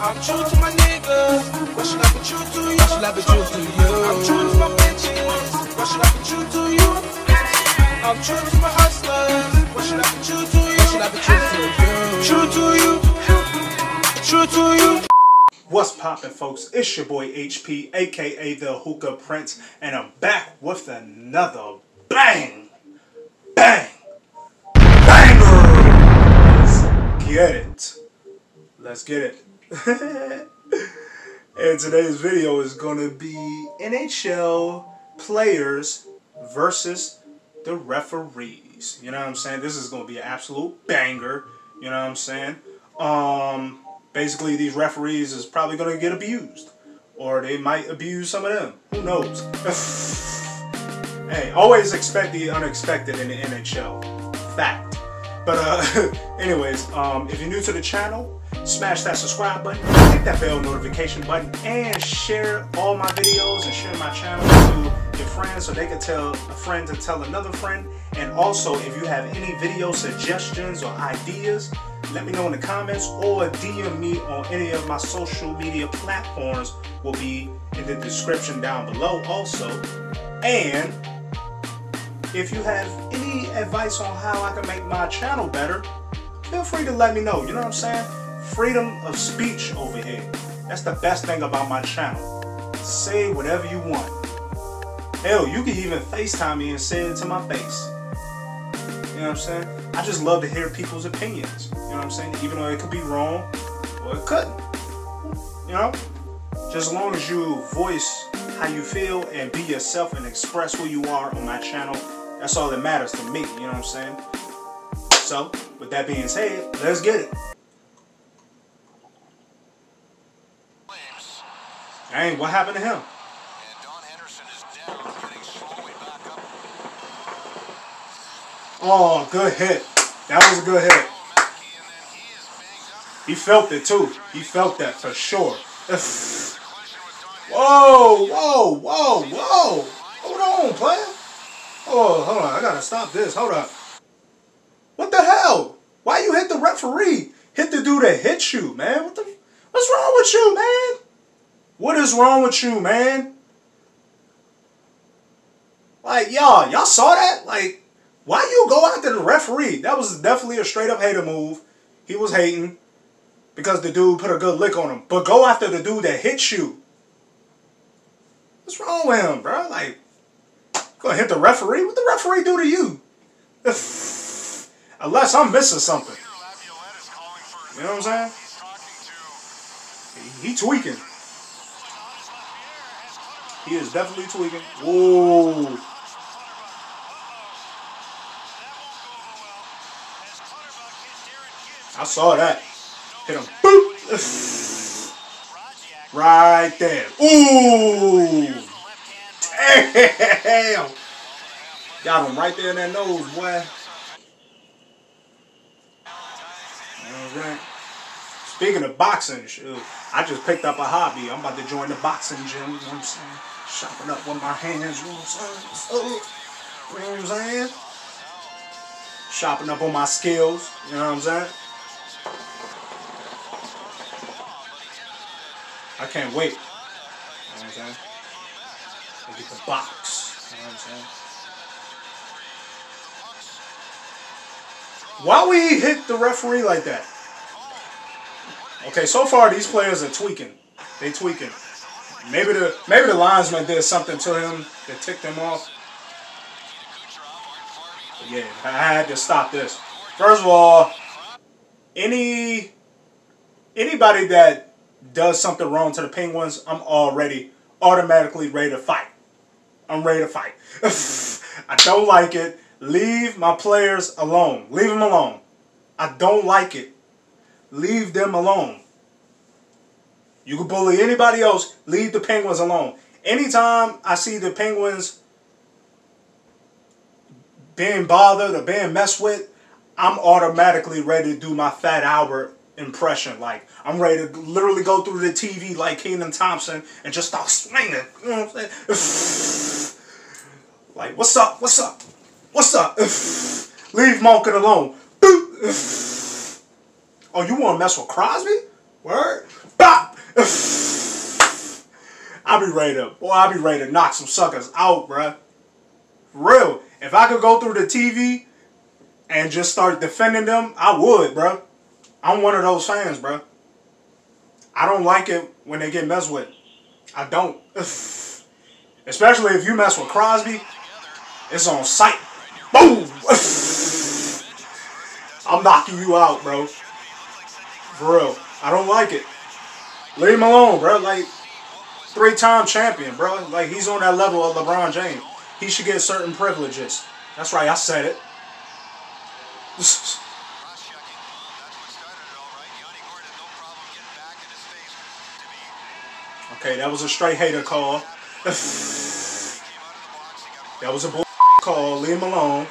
I'm true to my niggas. Why should I be true to you? Why should I be true to you? I'm true to my bitches. Why should I be true to you? I'm true to my hustlers. Why should I be true to you? Why should I be true to you? True to you. True to you. What's poppin', folks? It's your boy HP, aka the Hookah Prince, and I'm back with another bang, bang, bangers. Get it? Let's get it. And today's video is gonna be NHL players versus the referees. You know what I'm saying? This is gonna be an absolute banger. You know what I'm saying? Basically, these referees is probably going to get abused. Or they might abuse some of them. Who knows? Hey, always expect the unexpected in the NHL. Fact. But, anyways, if you're new to the channel, smash that subscribe button, hit that bell notification button, and share all my videos and share my channel to your friends so they can tell a friend to tell another friend. And also, if you have any video suggestions or ideas, let me know in the comments or DM me on any of my social media platforms. Will be in the description down below also. And if you have any advice on how I can make my channel better, feel free to let me know. You know what I'm saying? Freedom of speech over here. That's the best thing about my channel. Say whatever you want. Hell, you can even FaceTime me and say it to my face. You know what I'm saying? I just love to hear people's opinions. You know what I'm saying? Even though it could be wrong or it couldn't. You know? Just as long as you voice how you feel and be yourself and express who you are on my channel, that's all that matters to me. You know what I'm saying? So, with that being said, let's get it. Dang, what happened to him? Oh, good hit. That was a good hit. He felt it too. He felt that for sure. Whoa, whoa, whoa, whoa. Hold on, player. Oh, hold on. I gotta stop this. Hold up. What the hell? Why you hit the referee? Hit the dude that hit you, man. What's wrong with you, man? What is wrong with you, man? Like, y'all saw that? Like, why you go after the referee? That was definitely a straight up hater move. He was hating because the dude put a good lick on him. But go after the dude that hit you. What's wrong with him, bro? Like, gonna hit the referee? What the referee do to you? Unless I'm missing something. You know what I'm saying? He tweaking. He is definitely tweaking. Whoa. I saw that. Hit him. Boop. Right there. Ooh. Damn. Got him right there in that nose, boy. Alright. Speaking of boxing, shoot, I just picked up a hobby. I'm about to join the boxing gym. You know what I'm saying? Shopping up with my hands. You know what I'm saying? You know what I'm saying? Shopping up on my skills. You know what I'm saying? I can't wait. You know what I'm saying? I get the box. You know what I'm saying? Why we hit the referee like that? Okay, so far these players are tweaking. They tweaking. Maybe the linesman did something to him that ticked him off. But yeah, I had to stop this. First of all, anybody that does something wrong to the Penguins, I'm automatically ready to fight. I'm ready to fight. I don't like it. Leave my players alone. Leave them alone. I don't like it. Leave them alone. You can bully anybody else. Leave the Penguins alone. Anytime I see the Penguins being bothered or being messed with, I'm automatically ready to do my Fat Albert impression. Like, I'm ready to literally go through the TV like Keenan Thompson and just start swinging. You know what I'm saying? Like, what's up? What's up? What's up? Leave Malkin alone. Oh, you want to mess with Crosby? Word? Bop! I be ready to knock some suckers out, bruh. For real. If I could go through the TV and just start defending them, I would, bruh. I'm one of those fans, bruh. I don't like it when they get messed with. I don't. Especially if you mess with Crosby, it's on sight. Boom! I'm knocking you out, bro. For real. I don't like it. Leave him alone, bro. Like, 3-time champion, bro. Like, he's on that level of LeBron James. He should get certain privileges. That's right, I said it. Okay, that was a straight hater call. That was a bull call. Leave him alone.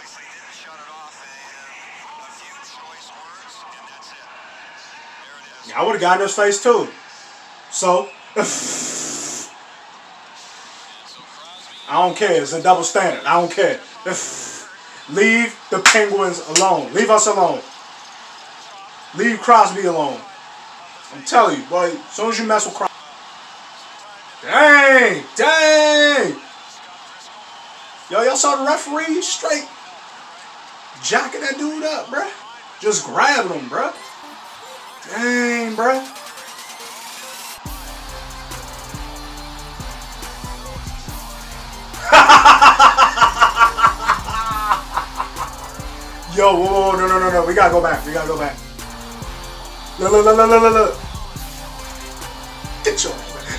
Yeah, I would have gotten his face too. So, I don't care. It's a double standard. I don't care. Leave the Penguins alone. Leave us alone. Leave Crosby alone. I'm telling you, boy, as soon as you mess with Crosby. Dang! Dang! Yo, y'all saw the referee straight jacking that dude up, bruh. Just grabbing him, bruh. Dang, bruh. Yo, whoa, no. We gotta go back. Look. Get your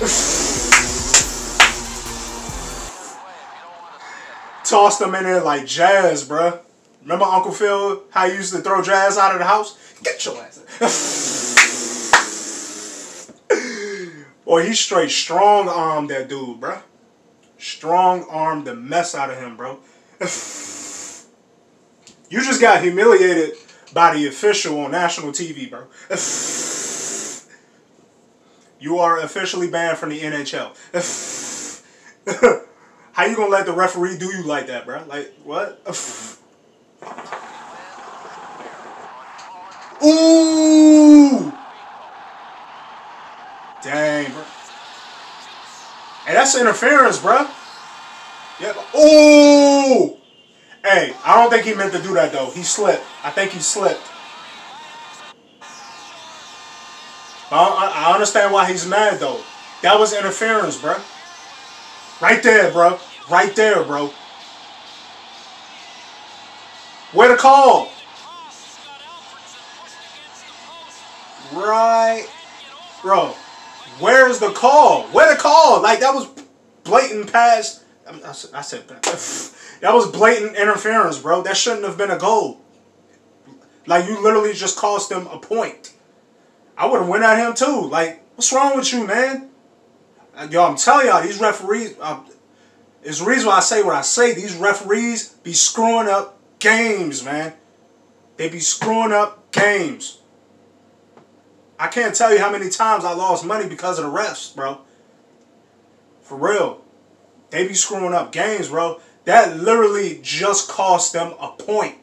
Tossed them in there like jazz, bruh. Remember Uncle Phil, how he used to throw jazz out of the house? Get your ass. Boy, he straight strong-armed that dude, bruh. Strong-armed the mess out of him, bro. You just got humiliated by the official on national TV, bro. You are officially banned from the NHL. How you gonna let the referee do you like that, bro? Like, what? Ooh! Dang, bro. Hey, that's interference, bro. Yeah. Ooh! Hey, I don't think he meant to do that, though. He slipped. I think he slipped. I understand why he's mad, though. That was interference, bro. Right there, bro. Right there, bro. Where the call? Right. Bro, where's the call? Where the call? Like, that was blatant pass. I said that. That was blatant interference, bro. That shouldn't have been a goal. Like, you literally just cost them a point. I would have went at him, too. Like, what's wrong with you, man? Yo, I'm telling y'all, these referees, it's the reason why I say what I say. These referees be screwing up games, man. They be screwing up games. I can't tell you how many times I lost money because of the refs, bro. For real. They be screwing up games, bro. That literally just cost them a point.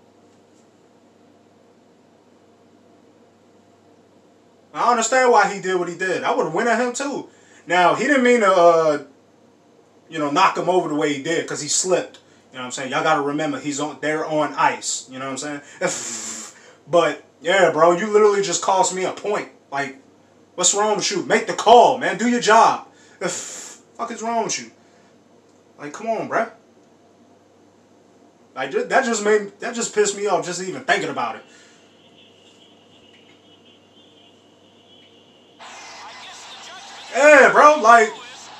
I understand why he did what he did. I would have went at him too. Now, he didn't mean to, knock him over the way he did because he slipped. You know what I'm saying? Y'all got to remember, they're on ice. You know what I'm saying? But, yeah, bro, you literally just cost me a point. Like, what's wrong with you? Make the call, man. Do your job. The fuck is wrong with you? Like, come on, bro. Like, that just pissed me off just even thinking about it. Yeah, bro, like,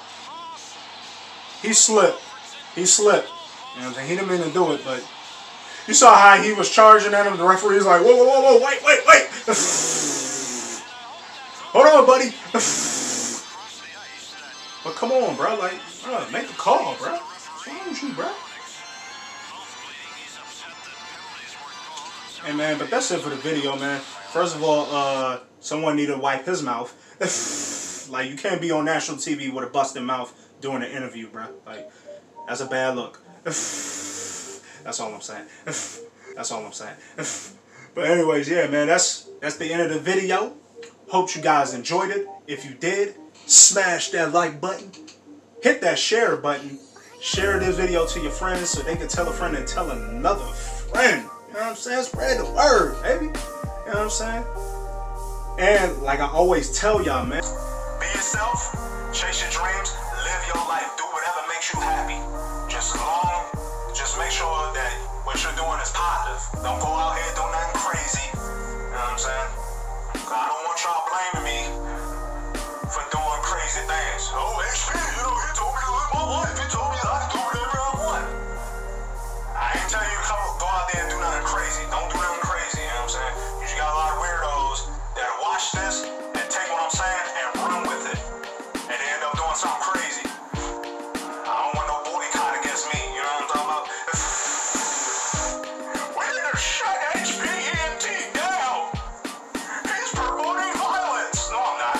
he slipped. He slipped. You know what I'm saying? He didn't mean to do it, but you saw how he was charging at him. The referee's like, whoa, wait. Hold on, buddy. But come on, bro. Like, make a call, bro. What's wrong with you, bro? Hey, man, but that's it for the video, man. First of all, someone need to wipe his mouth. Like, you can't be on national TV with a busted mouth doing an interview, bro. Like, that's a bad look. That's all I'm saying. That's all I'm saying. But anyways, yeah, man, that's the end of the video. Hope you guys enjoyed it. If you did, smash that like button. Hit that share button. Share this video to your friends so they can tell a friend and tell another friend. You know what I'm saying? Spread the word, baby. You know what I'm saying? And like I always tell y'all, man. Be yourself. Chase your dreams. Live your life. Do whatever makes you happy. Just make sure that what you're doing is positive. Don't go out here doing nothing crazy. You know what I'm saying? I don't want y'all blaming me for doing crazy things. Oh, HP, you know, he told me to live my life. He told me I can do whatever I want. I ain't telling you to go out there and do nothing crazy. Don't do nothing crazy, you know what I'm saying? You just got a lot of weirdos that watch this and take what I'm saying and run with it. And they end up doing something crazy. I don't want no boycott against me, you know what I'm talking about? We need to shut HPENT down. He's promoting violence. No, I'm not.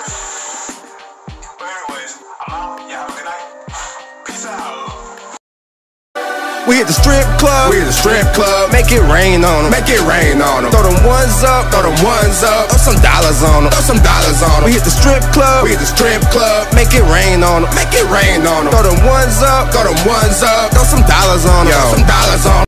But anyways, I'm out. You have a good night. Peace out. We hit the strip club, make it rain on them, Throw them ones up, throw some dollars on them, We hit the strip club, make it rain on them, Throw them ones up, throw some dollars on them,